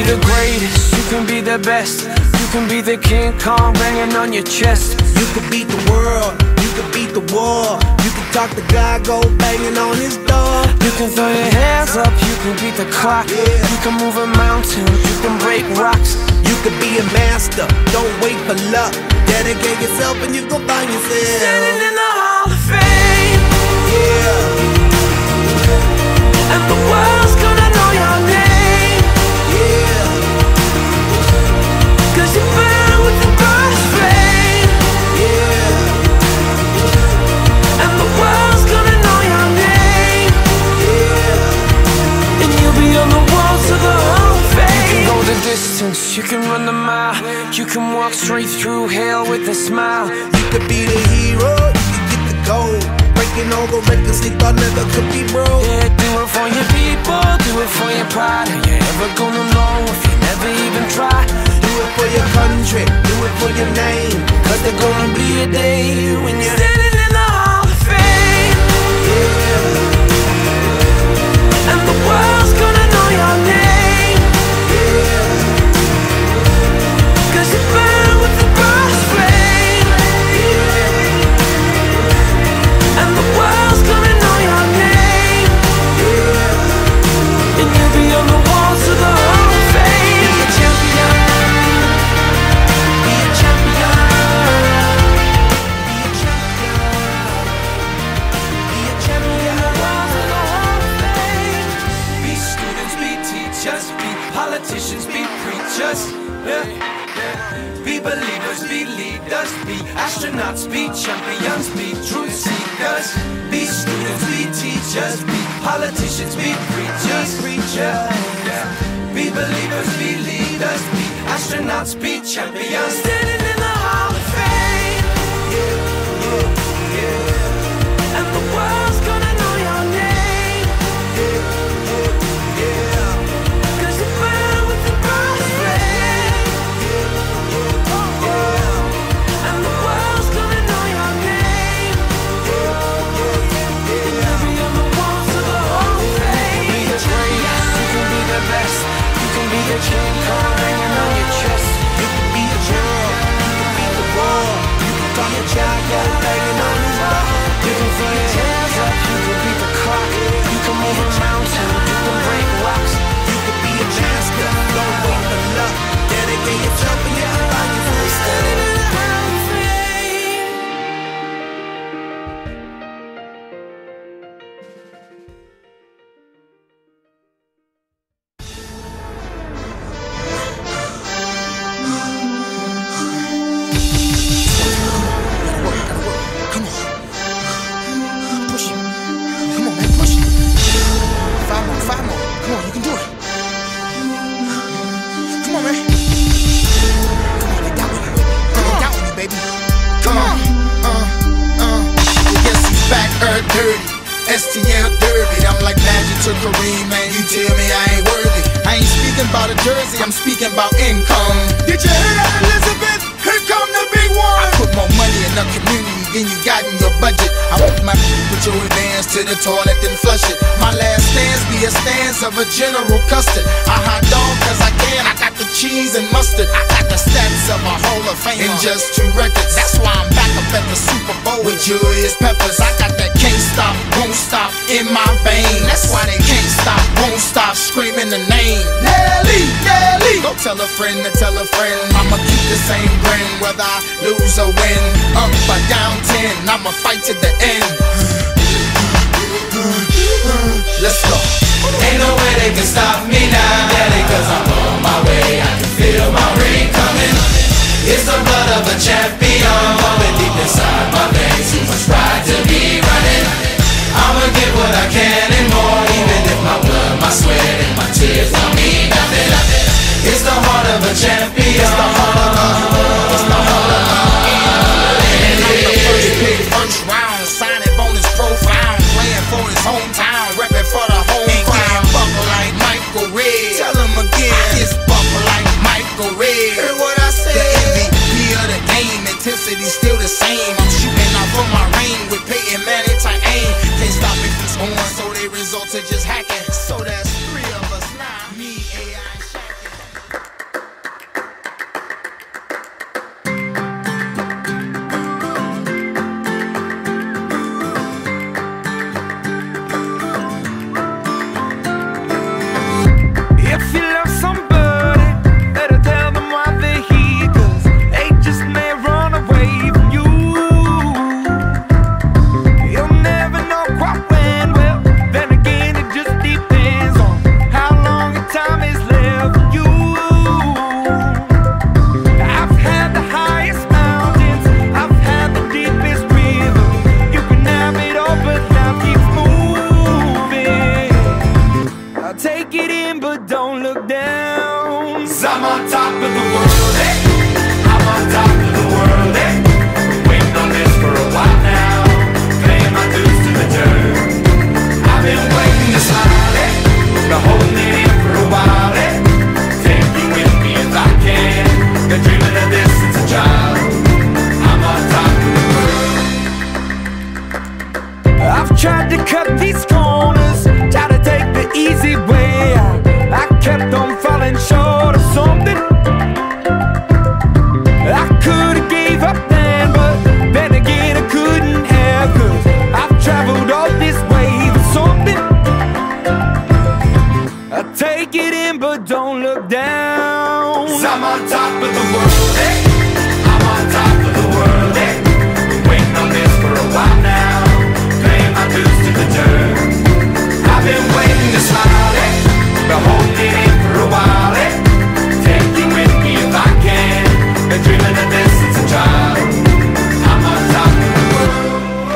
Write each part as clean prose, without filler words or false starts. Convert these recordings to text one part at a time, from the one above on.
the greatest, you can be the best. You can be the King Kong banging on your chest. You could beat the world, you could beat the war. You can talk to God, go banging on his door. You can throw your hands up, you can beat the clock. You can move a mountain, you can break rocks. You could be a master, don't wait for luck. Dedicate yourself and you gon' find yourself standing in the Hall of Fame. Yeah. And the world's gonna know your name. Yeah. Cause you burn with the brightest flame. Yeah. And the world's gonna know your name. Yeah. And you'll be on the walls of the Hall of Fame. You can go the distance, you can run the mile. You can walk straight through hell with a smile. You could be the hero, you could get the gold. Breaking all the records they thought never could be broke. Yeah, do it for your people, do it for your pride. Are you ever gonna know if you never even try? Do it for your country, do it for your name. Cause there's gonna be a day when you're standing in the Hall of Fame. Yeah. And the world's gonna know your name. Yeah. Cause you burn with the brightest flame. Yeah. And the world's gonna know your name. Yeah. And you'll be on the walls of the Hall of Fame. Be a champion. Be a champion. Be a champion. Be a champion. On the walls of the Hall of Fame. Be students, be teachers, be politicians, be preachers. Yeah. Be believers, be leaders, be astronauts, be champions, be truth seekers. Be students, be teachers, be politicians, be preachers. Be believers, be leaders, be astronauts, be champions. Standing in the Hall of Fame. And the world's gonna know your name. Cause you burn with the brightest flame. And the world's gonna know your name. And you'll be on the walls of the Hall of Fame. You can be the greatest, you can be the best. You can be the King Kong hanging on your chest. You can be the world, you can beat the war. You can talk to God, go banging on his door. You can throw your hands up, you can beat the clock. You can move a mountain, you can break rocks. You could be a master, don't wait for luck. Dedicate yourself and you can find yourself Standing in the Hall of Fame. Come on. Push it. Come on, man, push it. 5 more, 5 more. Come on, you can do it. Come on, man. Come on, they doubting you. They doubting you, baby. Come on. Yes, he's back, dirty. STL Derby. I'm like Magic to Kareem, man. You tell me I ain't worthy. I ain't speaking about a jersey, I'm speaking about income. Did you hear that, Elizabeth? Here come the big one. I put more money in the community than you got in your budget. I want my put your advance to the toilet, then flush it. My last stance be a stance of a General Custard. I hot dog cause I can, I got the cheese and mustard. I got the stats of a Hall of Fame in just 2 records. That's why I'm back up at the Super Bowl with Julius Peppers. I got that can't stop, won't stop in my veins. That's why they can't stop, won't stop screaming the name Nelly, Nelly. Go tell a friend to tell a friend. I'ma keep the same grin whether I lose or win. Up or down 10, I'ma fight to the end. Let's go. Ain't no way they can stop me now, Daddy, cause I'm on my way. I can feel my ring coming. It's the blood of a champion pumping deep inside my veins. Too much pride to be running. I'ma get what I can and more, even if my blood, my sweat, and my tears don't mean nothing. It's the heart of a champion. It's the heart of a, it's the heart of a. And I'm the first pick, first round, signing bonus profound, playing for his hometown, repping for the home crowd. Buckle like Michael to cut these corners, try to take the easy way out. I kept on falling short of something. I could've gave up then, but then again I couldn't have, 'cause I've traveled all this way for something. I take it in but don't look down. 'Cause I'm on top of the world, hey. I'm on top of the world, hey. Waiting on this for a while now, paying my dues to the dirt. I've been waiting to smile, hey. Been holding it in for a while, hey. Take you with me if I can. Been dreaming of this since a child. I'm on top of the world.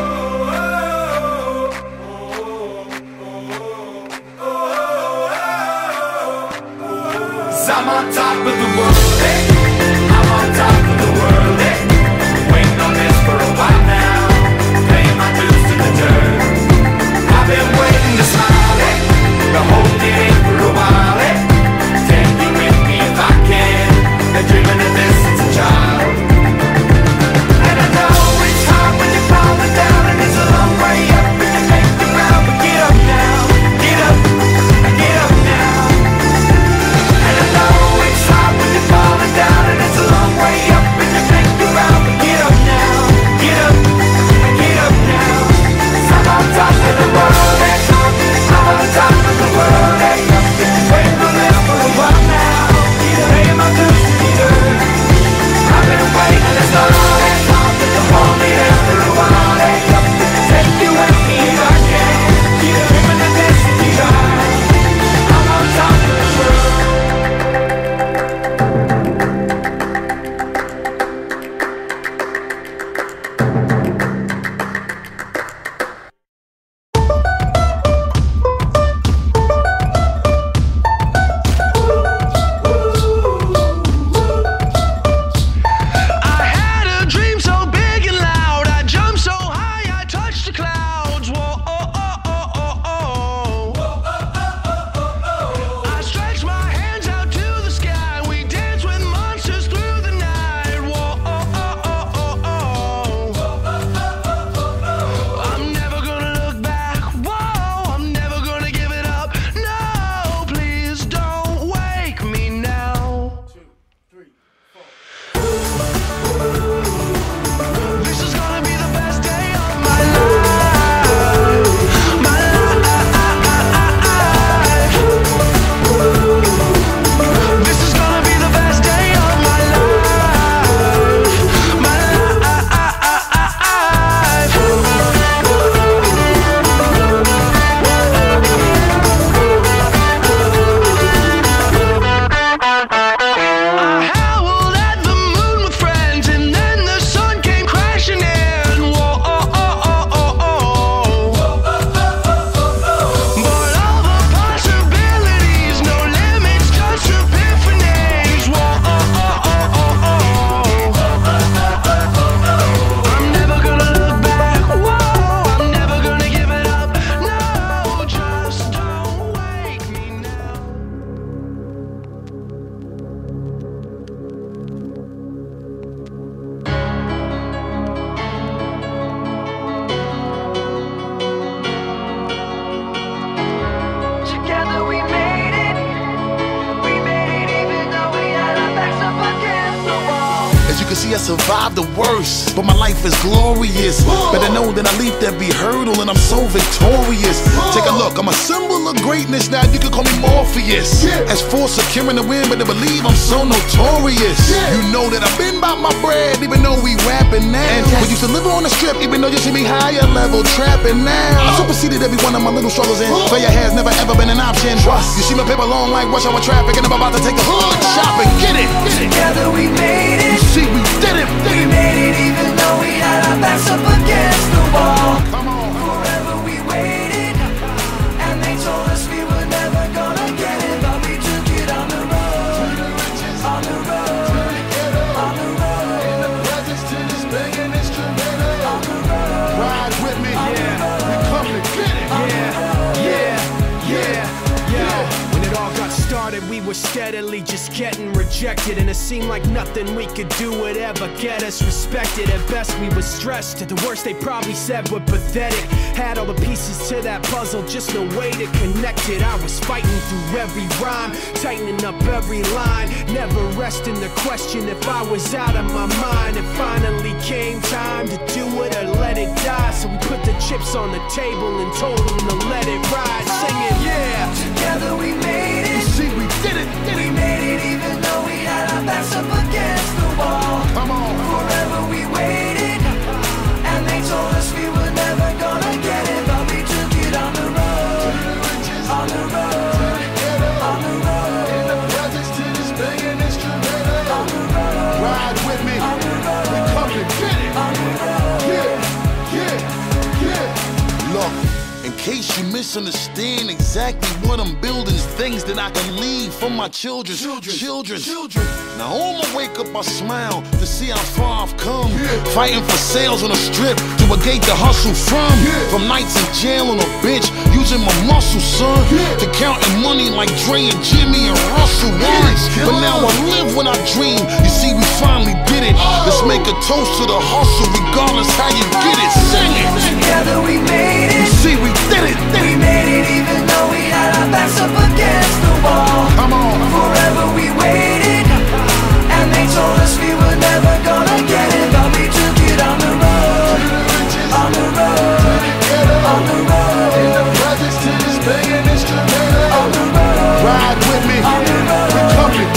'Cause I'm on top of the world, hey. I'm on top of the world, hey. Waiting on this for a while now, paying my dues to the dirt. I've been waiting to smile, hey. Been holding it in for a while, hey. Take you with me if I can. Been dreaming of this since a child. And I know it's hard when you're falling down, and it's a long way up, and you make the ground, but get up now, get up now. And I know it's hard when you're falling down, and it's a long way up, and you make the ground, but get up now, get up now. 'Cause I'm on top of the world, hey. I'm on top of the world, hey. Waiting for this for a while now, paying my dues to the dirt. I've been waiting this long, hey. Hold me there for a while, hey. Take you with me if I can. Dreaming of this in the eye. I'm on top of the world. I had a dream so big and loud, I jumped so high, I touched the clouds. Whoa, oh, oh, oh, oh, oh. I stretched my hands out to the sky, we danced with monsters through the night. Whoa, oh, oh, oh, oh, oh. I'm never gonna look back, whoa, I'm never gonna give it up. No, please don't wake me now. This is gonna be the best day of my life, my life. This is gonna be the best day of my life, my I howled at the moon with friends, and then the sun came crashing in. Whoa, oh, oh, oh, oh, oh. But all the possibilities, no limits, just epiphanies. Whoa, oh, oh, oh, oh, oh. I'm never gonna look back, whoa, I'm never gonna give it up. No, just don't wake me now. Together we made it even though we had our backs up against the wall. As you can see, I survived the worst, but my life is glorious. Better know that I leaped every hurdle and I'm so victorious. Take a look, I'm a symbol of greatness now, you can call me Morpheus. As for securing the win, better believe I'm so notorious. You know that I've been about my bread, even though we rapping now. We used to live on the strip, even though you see me higher level trapping now. I superseded every one of my little struggles, and failure has never ever been an option. You see my paper long like rush hour traffic, and I'm about to take a hood shopping. Get it! Together we made it. You see, we did it! We made it even though we had our backs up against the wall. Come on. Forever we waited, and they told us we were never gonna get it, but we took it on the road, on the road, on the road, on the road. Ride with me, we come to get it. Yeah. When it all got started, we were steadily just getting rejected, and it seemed like nothing we could do would ever get us respected. At best we were stressed, at the worst they probably said we're pathetic. Had all the pieces to that puzzle, just no way to connect it. I was fighting through every rhyme, tightening up every line, never resting the question if I was out of my mind. It finally came time to do it or let it die, so we put the chips on the table and told them to let it ride, singing, yeah, together we made it. You see, we did it. We made it even though we had our backs up against the wall. Come on. Forever we waited, and they told us we were never gonna get it, but we took it on the road, on the road, on the road. In the presence to this banging instrumental. On the road, Ride with me. on the road, We come to get it. on the road. Yeah. Look, in case you misunderstand exactly what I'm building, is things that I can leave for my children. Now on my wake up I smile to see how far I've come. Fighting for sales on the strip to a gate to hustle from. From nights in jail on a bench, using my muscle, son. To counting money like Dre and Jimmy and Russell once. But now I live when I dream. You see, we finally did it. Let's make a toast to the hustle, regardless how you get it. Sing it. Together we made You it. see, we did it. We made it even though we had our backs up against the wall. Come on. Forever we waited, and they told us we were never gonna get it, but we took it on the road, on the road, on the road. In the presence to this banging instrumental. On the road, Ride with me. on the road. We come to